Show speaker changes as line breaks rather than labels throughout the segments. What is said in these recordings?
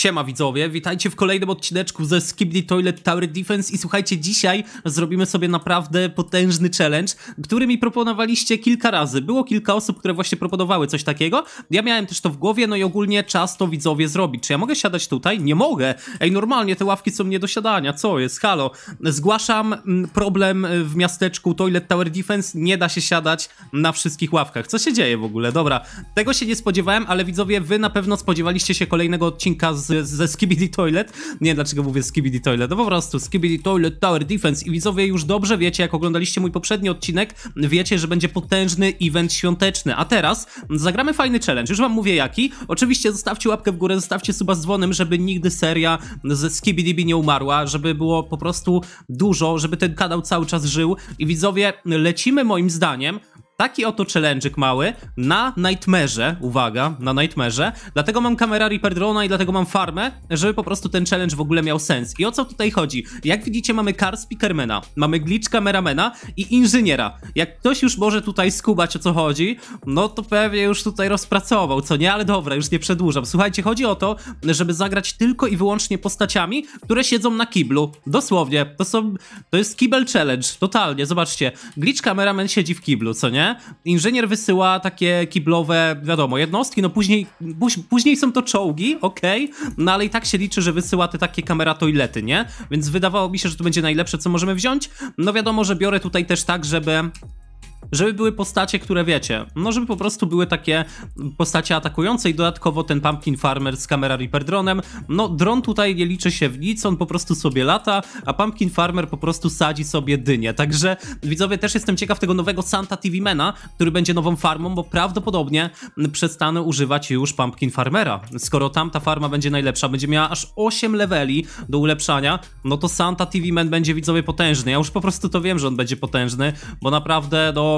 Siema widzowie, witajcie w kolejnym odcineczku ze Skibidi Toilet Tower Defense i słuchajcie, dzisiaj zrobimy sobie naprawdę potężny challenge, który mi proponowaliście kilka razy. Było kilka osób, które właśnie proponowały coś takiego, ja miałem też to w głowie, no i ogólnie czas to widzowie zrobić. Czy ja mogę siadać tutaj? Nie mogę! Ej, normalnie te ławki są nie do siadania, co jest? Halo! Zgłaszam problem w miasteczku Toilet Tower Defense, nie da się siadać na wszystkich ławkach. Co się dzieje w ogóle? Dobra, tego się nie spodziewałem, ale widzowie, wy na pewno spodziewaliście się kolejnego odcinka ze Skibidi Toilet. Nie wiem dlaczego mówię Skibidi Toilet, no po prostu Skibidi Toilet Tower Defense i widzowie już dobrze wiecie, jak oglądaliście mój poprzedni odcinek, wiecie, że będzie potężny event świąteczny, a teraz zagramy fajny challenge, już wam mówię jaki. Oczywiście zostawcie łapkę w górę, zostawcie suba z dzwonem, żeby nigdy seria ze Skibidi nie umarła, żeby było po prostu dużo, żeby ten kanał cały czas żył i widzowie, lecimy moim zdaniem taki oto challenge'ik mały na Nightmare'ze, uwaga, na Nightmare'ze, dlatego mam kamera Reaper Drone'a i dlatego mam farmę, żeby po prostu ten challenge w ogóle miał sens. I o co tutaj chodzi? Jak widzicie, mamy Car Speakermana, mamy Glitch Kameramana i Inżyniera. Jak ktoś już może tutaj skubać, o co chodzi, no to pewnie już tutaj rozpracował, co nie? Ale dobra, już nie przedłużam. Słuchajcie, chodzi o to, żeby zagrać tylko i wyłącznie postaciami, które siedzą na kiblu. Dosłownie, to jest kibel challenge, totalnie, zobaczcie. Glitch Cameraman siedzi w kiblu, co nie? Inżynier wysyła takie kiblowe, wiadomo, jednostki, no później są to czołgi, okej, no ale i tak się liczy, że wysyła te takie kamera toilety, nie? Więc wydawało mi się, że to będzie najlepsze, co możemy wziąć. No wiadomo, że biorę tutaj też tak, żeby były postacie, które wiecie, no żeby po prostu były takie postacie atakujące i dodatkowo ten Pumpkin Farmer z kamera Reaper Drone'em. No dron tutaj nie liczy się w nic, on po prostu sobie lata, a Pumpkin Farmer po prostu sadzi sobie dynię. Także widzowie, też jestem ciekaw tego nowego Santa TV Mana, który będzie nową farmą, bo prawdopodobnie przestanę używać już Pumpkin Farmera. Skoro tamta farma będzie najlepsza, będzie miała aż 8 leveli do ulepszania, no to Santa TV Man będzie, widzowie, potężny. Ja już po prostu to wiem, że on będzie potężny, bo naprawdę, no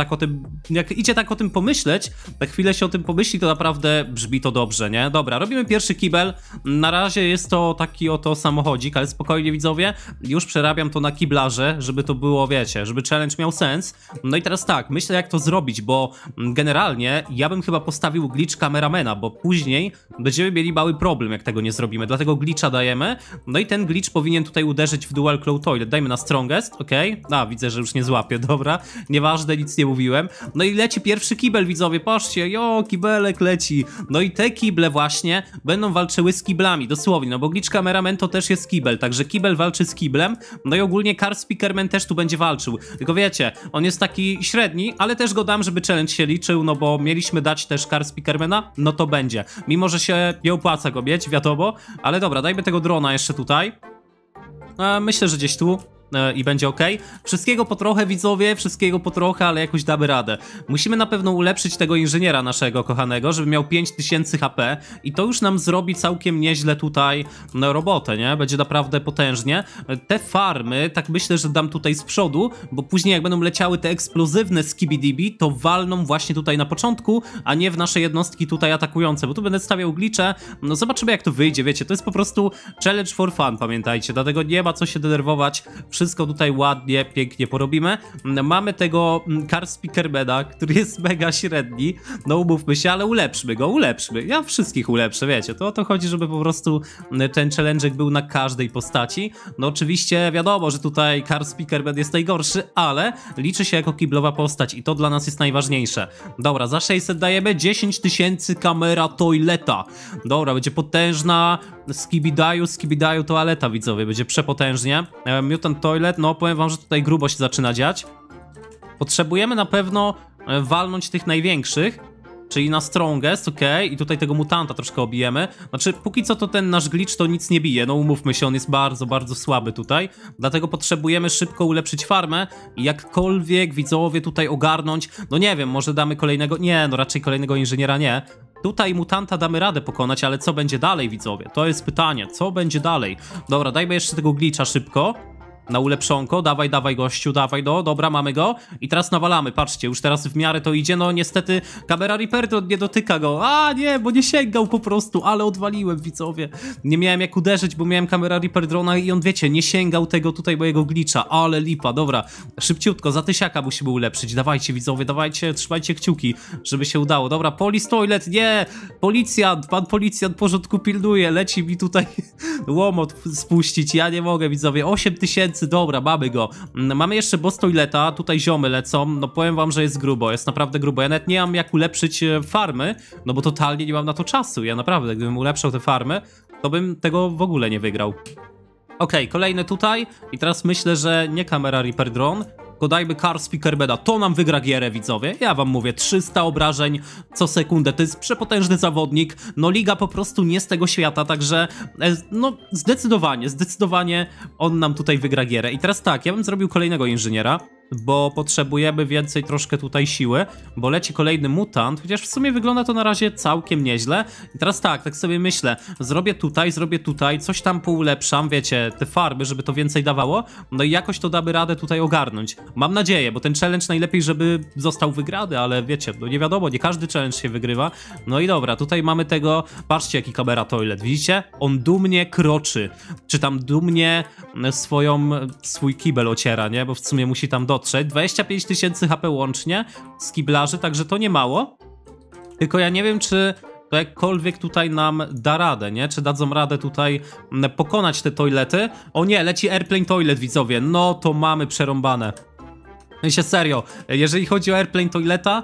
jak idzie tak o tym pomyśleć, tak chwilę się o tym pomyśli, to naprawdę brzmi to dobrze, nie? Dobra, robimy pierwszy kibel. Na razie jest to taki oto samochodzik, ale spokojnie widzowie, już przerabiam to na kiblarze, żeby to było, wiecie, żeby challenge miał sens. No i teraz tak, myślę jak to zrobić, bo generalnie ja bym chyba postawił glitch kameramana, bo później będziemy mieli mały problem, jak tego nie zrobimy, dlatego glitcha dajemy. No i ten glitch powinien tutaj uderzyć w dual claw toilet. Dajmy na strongest, okej? A, widzę, że już nie złapię, dobra, nieważne, nic nie mówiłem. No i leci pierwszy kibel, widzowie, patrzcie, kibelek leci. No i te kible właśnie będą walczyły z kiblami, dosłownie, no bo Glitch Cameraman to też jest kibel, także kibel walczy z kiblem, no i ogólnie Car Speakerman też tu będzie walczył. Tylko wiecie, on jest taki średni, ale też go dam, żeby challenge się liczył, no bo mieliśmy dać też Car Speakermana, no to będzie. Mimo, że się nie opłaca go mieć, wiadomo, ale dobra, dajmy tego drona jeszcze tutaj. Myślę, że gdzieś tu i będzie ok. Wszystkiego po trochę, widzowie, wszystkiego po trochę, ale jakoś damy radę. Musimy na pewno ulepszyć tego inżyniera naszego kochanego, żeby miał 5000 HP i to już nam zrobi całkiem nieźle tutaj robotę, nie? Będzie naprawdę potężnie. Te farmy, tak myślę, że dam tutaj z przodu, bo później jak będą leciały te eksplozywne Skibidi, to walną właśnie tutaj na początku, a nie w nasze jednostki tutaj atakujące, bo tu będę stawiał glitche. No zobaczymy jak to wyjdzie, wiecie, to jest po prostu challenge for fun, pamiętajcie, dlatego nie ma co się denerwować. Wszystko tutaj ładnie, pięknie porobimy. Mamy tego Car Speakermana, który jest mega średni. No umówmy się, ale ulepszmy go, ulepszmy. Ja wszystkich ulepszę, wiecie. To o to chodzi, żeby po prostu ten challenge'ek był na każdej postaci. No oczywiście wiadomo, że tutaj Car Speakerman jest najgorszy, ale liczy się jako kiblowa postać i to dla nas jest najważniejsze. Dobra, za 600 dajemy 10 000 kamera toileta. Dobra, będzie potężna Skibidaju toaleta, widzowie. Będzie przepotężnie. Mutant Toilet, no powiem wam, że tutaj grubo się zaczyna dziać. Potrzebujemy na pewno walnąć tych największych, czyli na strongest, okej, i tutaj tego mutanta troszkę obijemy. Znaczy, póki co to ten nasz glitch to nic nie bije, no umówmy się, on jest bardzo, bardzo słaby tutaj. Dlatego potrzebujemy szybko ulepszyć farmę i jakkolwiek widzowie tutaj ogarnąć, no nie wiem, może damy kolejnego, nie, no raczej kolejnego inżyniera nie. Tutaj mutanta damy radę pokonać, ale co będzie dalej, widzowie? To jest pytanie, co będzie dalej? Dobra, dajmy jeszcze tego glitcha szybko. na ulepszonko. Dawaj, dawaj gościu, dawaj, dobra, mamy go. I teraz nawalamy, patrzcie, już teraz w miarę to idzie, no niestety kamera Reaper to nie dotyka go. A nie, bo nie sięgał po prostu, ale odwaliłem, widzowie. Nie miałem jak uderzyć, bo miałem kamera Reaper drona i on, wiecie, nie sięgał tego tutaj mojego glitcha, ale lipa, dobra. Szybciutko, za tysiaka musimy ulepszyć. Dawajcie, widzowie, dawajcie, trzymajcie kciuki, żeby się udało. Dobra, Police Toilet, nie! Policjant, pan policjant porządku pilnuje, leci mi tutaj łomot spuścić, ja nie mogę, widzowie. 8000, dobra, mamy go. Mamy jeszcze boss toileta, tutaj ziomy lecą, no powiem wam, że jest grubo, jest naprawdę grubo. Ja nawet nie mam jak ulepszyć farmy, no bo totalnie nie mam na to czasu. Ja naprawdę, gdybym ulepszał te farmy, to bym tego w ogóle nie wygrał. Okej, kolejny tutaj i teraz myślę, że nie kamera Reaper Drone, tylko dajmy Car Speaker Beda. To nam wygra gierę, widzowie. Ja wam mówię, 300 obrażeń co sekundę. To jest przepotężny zawodnik. No liga po prostu nie z tego świata, także no zdecydowanie on nam tutaj wygra gierę. I teraz tak, ja bym zrobił kolejnego inżyniera, bo potrzebujemy więcej troszkę tutaj siły, bo leci kolejny mutant, chociaż w sumie wygląda to na razie całkiem nieźle. I teraz tak sobie myślę, zrobię tutaj, coś tam poulepszam, wiecie, te farby, żeby to więcej dawało, no i jakoś to damy radę tutaj ogarnąć. Mam nadzieję, bo ten challenge najlepiej, żeby został wygrany, ale wiecie, no nie wiadomo, nie każdy challenge się wygrywa. No i dobra, tutaj mamy tego, patrzcie jaki kamera toilet, widzicie? On dumnie kroczy, czy tam dumnie swój kibel ociera, nie? Bo w sumie musi tam dotrzeć. 25 000 HP łącznie z kiblarzy, także to nie mało. Tylko ja nie wiem, czy to jakkolwiek tutaj nam da radę, nie? Czy dadzą radę tutaj pokonać te toilety? O nie, leci Airplane Toilet, widzowie. No to mamy przerąbane. Myślę serio, jeżeli chodzi o Airplane Toileta,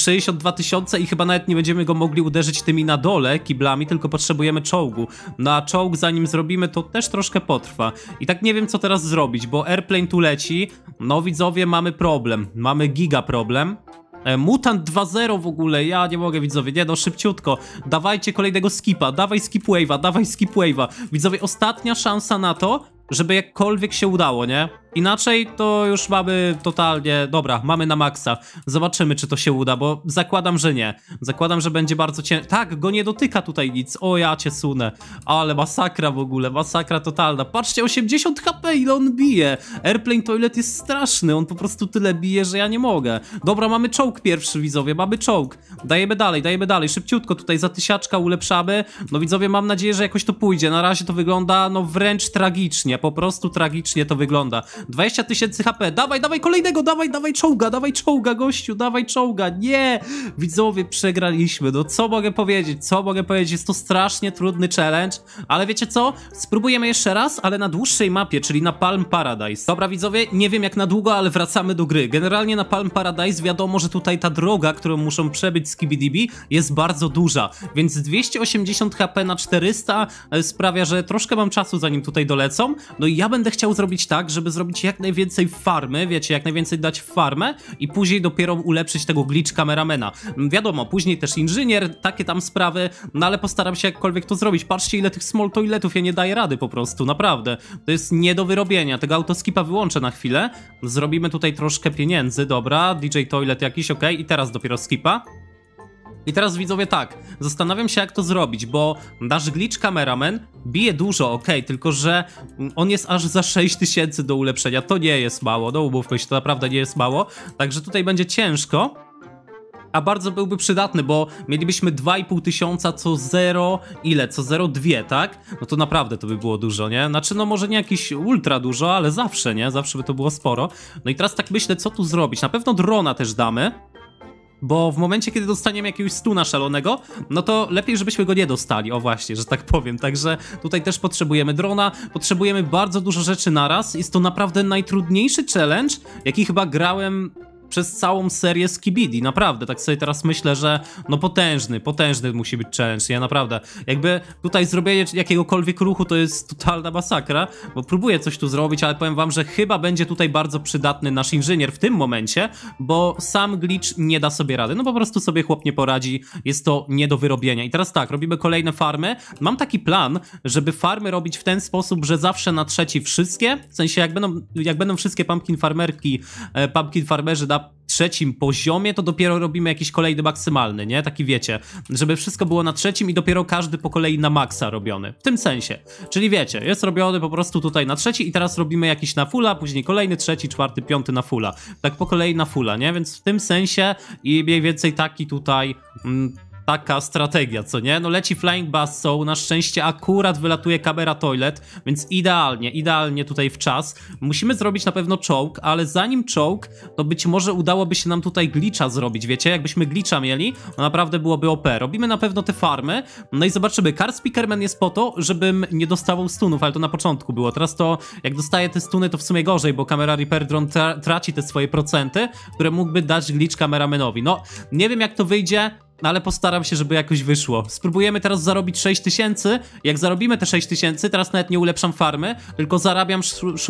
62 000 i chyba nawet nie będziemy go mogli uderzyć tymi na dole kiblami, tylko potrzebujemy czołgu. No a czołg zanim zrobimy, to też troszkę potrwa. I tak nie wiem co teraz zrobić, bo Airplane tu leci. No widzowie, mamy problem. Mamy giga problem. Mutant 2.0 w ogóle, ja nie mogę, widzowie, nie no, szybciutko. Dawajcie kolejnego skipa, dawaj skip wave'a. Widzowie, ostatnia szansa na to, żeby jakkolwiek się udało, nie? Inaczej to już mamy totalnie... Dobra, mamy na maksa. Zobaczymy, czy to się uda, bo zakładam, że nie. Zakładam, że będzie bardzo ciężko. Tak, go nie dotyka tutaj nic. O, ja cię sunę. Ale masakra w ogóle, masakra totalna. Patrzcie, 80 HP, ile on bije. Airplane Toilet jest straszny, on po prostu tyle bije, że ja nie mogę. Dobra, mamy czołg pierwszy, widzowie, mamy czołg. Dajemy dalej. Szybciutko tutaj za tysiaczka ulepszamy. No widzowie, mam nadzieję, że jakoś to pójdzie. Na razie to wygląda, no wręcz tragicznie. Po prostu tragicznie to wygląda. 20 000 HP, dawaj kolejnego, dawaj czołga, gościu, dawaj czołga, nie! Widzowie, przegraliśmy, no co mogę powiedzieć, jest to strasznie trudny challenge, ale wiecie co? Spróbujemy jeszcze raz, ale na dłuższej mapie, czyli na Palm Paradise. Dobra, widzowie, nie wiem jak na długo, ale wracamy do gry. Generalnie na Palm Paradise wiadomo, że tutaj ta droga, którą muszą przebyć Skibidi, jest bardzo duża, więc 280 HP na 400 sprawia, że troszkę mam czasu zanim tutaj dolecą, no i ja będę chciał zrobić tak, żeby zrobić jak najwięcej farmy, wiecie, jak najwięcej dać w farmę i później dopiero ulepszyć tego glitch kameramena. Wiadomo, później też inżynier, takie tam sprawy, no ale postaram się jakkolwiek to zrobić. Patrzcie ile tych small toiletów, ja nie daję rady po prostu, naprawdę. To jest nie do wyrobienia, tego autoskipa wyłączę na chwilę. Zrobimy tutaj troszkę pieniędzy, dobra, DJ Toilet jakiś, ok, i teraz dopiero skipa. I teraz widzowie tak, zastanawiam się jak to zrobić, bo nasz glitch cameraman bije dużo, okej, tylko że on jest aż za 6000 do ulepszenia, to nie jest mało, no umówmy się, to naprawdę nie jest mało, także tutaj będzie ciężko, a bardzo byłby przydatny, bo mielibyśmy 2500 co 0, ile? Co 0,2, tak? No to naprawdę to by było dużo, nie? Znaczy no może nie jakieś ultra dużo, ale zawsze, nie? Zawsze by to było sporo. No i teraz tak myślę, co tu zrobić, na pewno drona też damy. Bo w momencie, kiedy dostaniemy jakiegoś stuna szalonego, no to lepiej, żebyśmy go nie dostali, o właśnie, że tak powiem. Także tutaj też potrzebujemy drona, potrzebujemy bardzo dużo rzeczy naraz. Jest to naprawdę najtrudniejszy challenge, jaki chyba grałem przez całą serię Skibidi, naprawdę, tak sobie teraz myślę, że no potężny musi być challenge, ja naprawdę, jakby tutaj zrobienie jakiegokolwiek ruchu to jest totalna masakra, bo próbuję coś tu zrobić, ale powiem wam, że chyba będzie tutaj bardzo przydatny nasz inżynier w tym momencie, bo sam glitch nie da sobie rady, no po prostu sobie chłop nie poradzi, jest to nie do wyrobienia. I teraz tak, robimy kolejne farmy, mam taki plan, żeby farmy robić w ten sposób, że zawsze na trzeci wszystkie, w sensie jak będą wszystkie pumpkin farmerzy na trzecim poziomie, to dopiero robimy jakiś kolejny maksymalny, nie? Taki wiecie, żeby wszystko było na trzecim i dopiero każdy po kolei na maksa robiony. W tym sensie. Czyli wiecie, jest robiony po prostu tutaj na trzeci i teraz robimy jakiś na fulla, później kolejny, trzeci, czwarty, piąty na fulla. Tak po kolei na fulla, nie? Więc w tym sensie i mniej więcej taki tutaj... taka strategia, co nie? No leci Flying Basso, na szczęście akurat wylatuje Camera Toilet, więc idealnie tutaj w czas. Musimy zrobić na pewno czołg, ale zanim czołg, to być może udałoby się nam tutaj glitcha zrobić, wiecie? Jakbyśmy glitcha mieli, to naprawdę byłoby OP. Robimy na pewno te farmy, no i zobaczymy. Car Speakerman jest po to, żebym nie dostawał stunów, ale to na początku było. Teraz to, jak dostaję te stuny, to w sumie gorzej, bo Camera Reaper Drone traci te swoje procenty, które mógłby dać glitch kameramanowi. No, nie wiem jak to wyjdzie, no ale postaram się, żeby jakoś wyszło. Spróbujemy teraz zarobić 6000. Jak zarobimy te 6000, teraz nawet nie ulepszam farmy, tylko zarabiam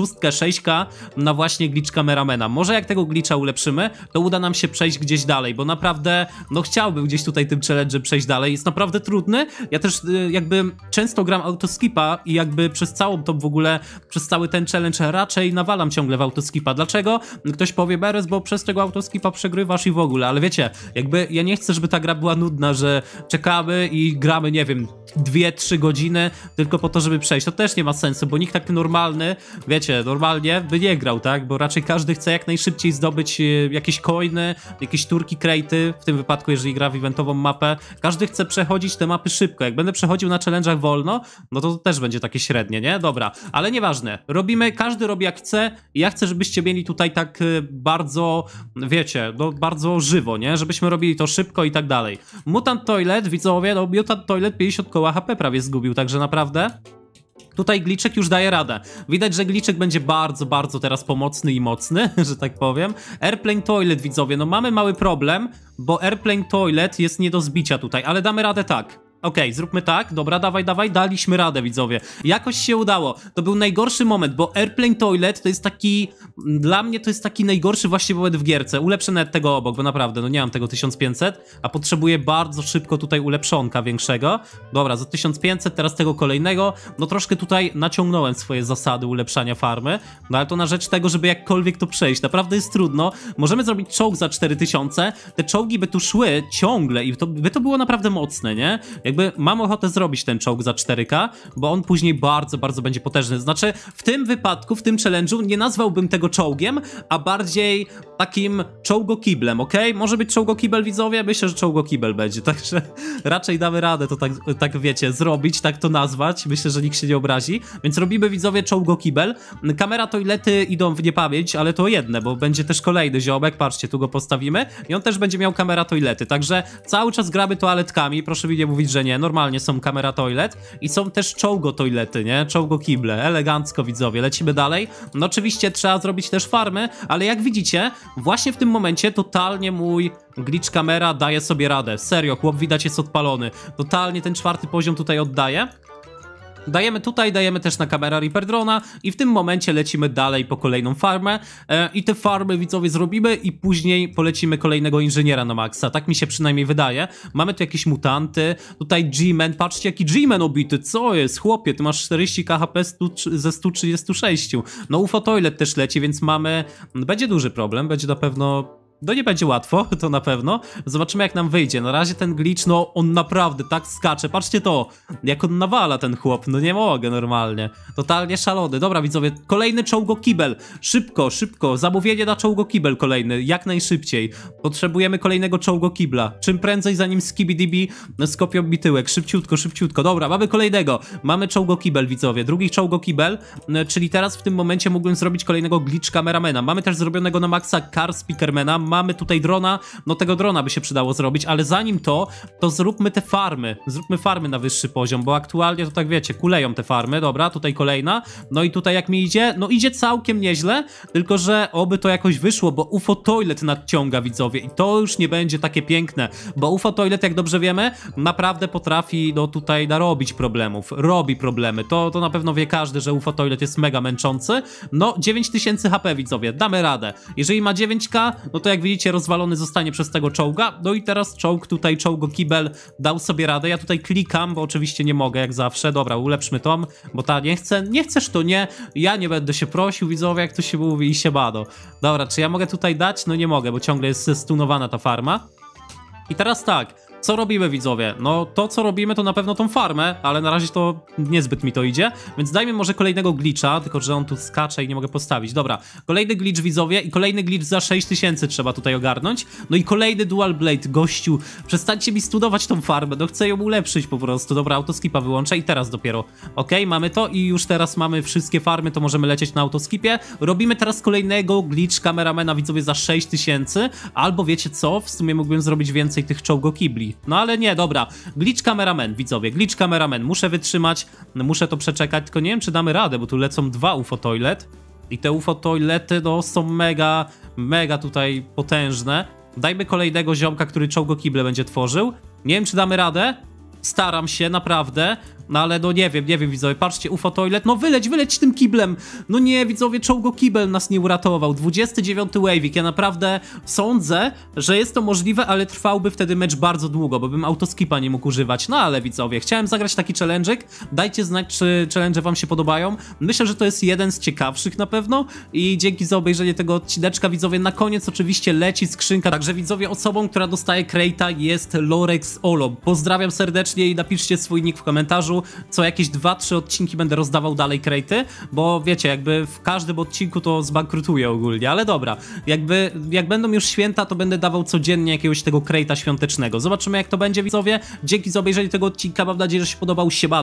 6K na właśnie glitch kameramana. Może jak tego glitcha ulepszymy, to uda nam się przejść gdzieś dalej, bo naprawdę, no chciałbym gdzieś tutaj tym challenge przejść dalej. Jest naprawdę trudny. Ja też jakby często gram autoskipa i jakby przez całą to w ogóle, przez cały ten challenge raczej nawalam ciągle w autoskipa. Dlaczego? Ktoś powie, Beres, bo przez tego autoskipa przegrywasz i w ogóle, ale wiecie, jakby ja nie chcę, żeby ta gra była nudna, że czekamy i gramy, nie wiem, 2-3 godziny tylko po to, żeby przejść. To też nie ma sensu, bo nikt tak normalny, wiecie, normalnie by nie grał, tak? Bo raczej każdy chce jak najszybciej zdobyć jakieś coiny, jakieś turki, crate'y, w tym wypadku, jeżeli gra w eventową mapę. Każdy chce przechodzić te mapy szybko. Jak będę przechodził na challenge'ach wolno, no to też będzie takie średnie, nie? Dobra, ale nieważne. Robimy, każdy robi jak chce i ja chcę, żebyście mieli tutaj tak bardzo, wiecie, no bardzo żywo, nie? Żebyśmy robili to szybko i tak dalej. Mutant Toilet, widzowie, no Mutant Toilet 50 koła HP prawie zgubił, także naprawdę tutaj Glitchek już daje radę. Widać, że Glitchek będzie bardzo teraz pomocny i mocny, że tak powiem. Airplane Toilet, widzowie, no mamy mały problem, bo Airplane Toilet jest nie do zbicia tutaj, ale damy radę tak. Okej, zróbmy tak, dobra, dawaj, daliśmy radę, widzowie. Jakoś się udało. To był najgorszy moment, bo Airplane Toilet to jest taki... Dla mnie to jest taki najgorszy właśnie moment w gierce. Ulepszę nawet tego obok, bo naprawdę, no nie mam tego 1500, a potrzebuję bardzo szybko tutaj ulepszonka większego. Dobra, za 1500, teraz tego kolejnego. No troszkę tutaj naciągnąłem swoje zasady ulepszania farmy, no ale to na rzecz tego, żeby jakkolwiek to przejść. Naprawdę jest trudno. Możemy zrobić czołg za 4000, te czołgi by tu szły ciągle i by to było naprawdę mocne, nie? Jakby mam ochotę zrobić ten czołg za 4K, bo on później bardzo będzie potężny. Znaczy, w tym wypadku, w tym challenge'u nie nazwałbym tego czołgiem, a bardziej takim czołgokiblem, ok? Może być czołgokibel, widzowie? Myślę, że czołgokibel będzie, także raczej damy radę to tak wiecie, zrobić, tak to nazwać. Myślę, że nikt się nie obrazi. Więc robimy, widzowie, czołgokibel. Camera Toilety idą w niepamięć, ale to jedne, bo będzie też kolejny ziomek, patrzcie, tu go postawimy i on też będzie miał Camera Toilety, także cały czas gramy toaletkami, proszę mi nie mówić, że nie, normalnie są Camera Toilet i są też czołgo toilety, nie? Czołgo kible, elegancko, widzowie, lecimy dalej. No oczywiście trzeba zrobić też farmy, ale jak widzicie, właśnie w tym momencie totalnie mój glitch kamera daje sobie radę. Serio, chłop widać jest odpalony. Totalnie ten 4. poziom tutaj oddaje. Dajemy tutaj, dajemy też na Camera Reaper Drone'a i w tym momencie lecimy dalej po kolejną farmę i te farmy, widzowie, zrobimy i później polecimy kolejnego inżyniera na maksa, tak mi się przynajmniej wydaje. Mamy tu jakieś mutanty, tutaj G-Man, patrzcie jaki G-Man obity, co jest, chłopie, ty masz 40k HP ze 136. No UFO Toilet też leci, więc mamy, będzie duży problem, będzie na pewno... No nie będzie łatwo, to na pewno. Zobaczymy jak nam wyjdzie. Na razie ten glitch, no on naprawdę tak skacze. Patrzcie to, jak on nawala ten chłop. No nie mogę normalnie. Totalnie szalony. Dobra, widzowie, kolejny czołgokibel. Szybko. Zamówienie na czołgokibel kolejny. Jak najszybciej. Potrzebujemy kolejnego czołgokibla. Czym prędzej, zanim Skibidi skopią mi tyłek. Szybciutko. Dobra, mamy kolejnego. Mamy czołgokibel, widzowie. Drugi czołgokibel, czyli teraz w tym momencie mógłbym zrobić kolejnego glitch kameramana. Mamy też zrobionego na maksa Car Speakermana. Mamy tutaj drona, no tego drona by się przydało zrobić, ale zanim to zróbmy te farmy. Zróbmy farmy na wyższy poziom, bo aktualnie to tak wiecie, kuleją te farmy. Dobra, tutaj kolejna. No i tutaj jak mi idzie? No idzie całkiem nieźle, tylko że oby to jakoś wyszło, bo UFO Toilet nadciąga, widzowie, i to już nie będzie takie piękne, bo UFO Toilet, jak dobrze wiemy, naprawdę potrafi, no tutaj narobić problemów. Robi problemy. To na pewno wie każdy, że UFO Toilet jest mega męczący. No 9000 HP, widzowie, damy radę. Jeżeli ma 9K, no to jak jak widzicie rozwalony zostanie przez tego czołga, no i teraz czołg tutaj, czołgokibel dał sobie radę, ja tutaj klikam, bo oczywiście nie mogę jak zawsze, dobra, ulepszmy to, bo ta nie chcesz to nie, ja nie będę się prosił, widzowie, jak to się mówi i się bado. Dobra, czy ja mogę tutaj dać? No nie mogę, bo ciągle jest stunowana ta farma. I teraz tak, co robimy, widzowie? No to co robimy to na pewno tą farmę, ale na razie to niezbyt mi to idzie, więc dajmy może kolejnego glitcha, tylko że on tu skacze i nie mogę postawić. Dobra, kolejny glitch, widzowie, i kolejny glitch za 6000 trzeba tutaj ogarnąć. No i kolejny dual blade, gościu, przestańcie mi studować tą farmę, no chcę ją ulepszyć po prostu. Dobra, autoskipa wyłączę i teraz dopiero. Okej, mamy to i już teraz mamy wszystkie farmy, to możemy lecieć na autoskipie. Robimy teraz kolejnego glitch kameramena, widzowie, za 6000, albo wiecie co, w sumie mógłbym zrobić więcej tych czołgokibli. No ale nie, dobra. Glitch cameraman, widzowie, glitch cameraman. Muszę wytrzymać, muszę to przeczekać, tylko nie wiem, czy damy radę, bo tu lecą 2 UFO toilet. I te UFO toilety, no, są mega tutaj potężne. Dajmy kolejnego ziomka, który czołgokible będzie tworzył. Nie wiem, czy damy radę. Staram się, naprawdę. No ale no nie wiem, widzowie, patrzcie, UFO toilet, no wyleć tym kiblem. No nie, widzowie, czołgokibel nas nie uratował. 29 wave'ik, ja naprawdę sądzę, że jest to możliwe, ale trwałby wtedy mecz bardzo długo, bo bym autoskipa nie mógł używać. No ale widzowie, chciałem zagrać taki challenge'ik, dajcie znać, czy challenge wam się podobają. Myślę, że to jest jeden z ciekawszych na pewno i dzięki za obejrzenie tego odcineczka, widzowie. Na koniec oczywiście leci skrzynka, także widzowie, osobą, która dostaje crate'a jest Lorex Olo. Pozdrawiam serdecznie i napiszcie swój nick w komentarzu. Co jakieś 2-3 odcinki będę rozdawał dalej crate'y, bo wiecie, jakby w każdym odcinku to zbankrutuję ogólnie, ale dobra, jak będą już święta, to będę dawał codziennie jakiegoś tego crate'a świątecznego. Zobaczymy, jak to będzie, widzowie. Dzięki za obejrzenie tego odcinka, mam nadzieję, że się podobał. Siema.